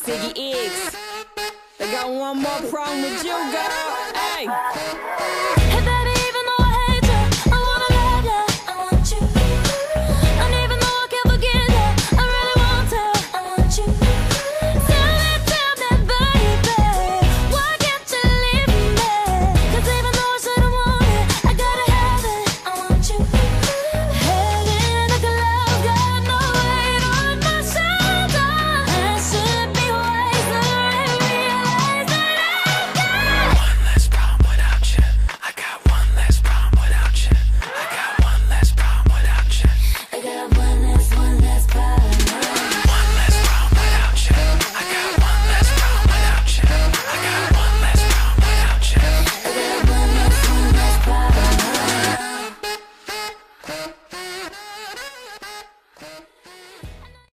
Ziggy X. I got one more problem with you, girl. Hey. Hey baby, even though I hate you, I wanna love you, I want you. And even though I can't forget you, I really want to, I want you. Tell me, baby, why can't you leave me? 'Cause even though I should've wanted, I gotta have it, I want you. Heaven like a love, got no weight on my shoulder. I should be wiser and realize that I've got one less problem without you. I got one less problem without you. I got one less problem without you. I got one less problem. One less problem without you. I got one less problem without you. I got one less problem without you. I got one less problem.